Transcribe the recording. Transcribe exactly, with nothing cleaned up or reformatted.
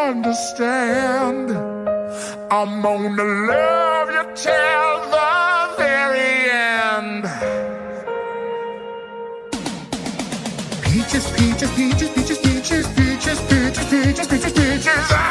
understand. I'm gonna love you till the very end. Peaches, peaches, peaches, peaches, peaches, peaches, peaches, peaches, peaches, peaches.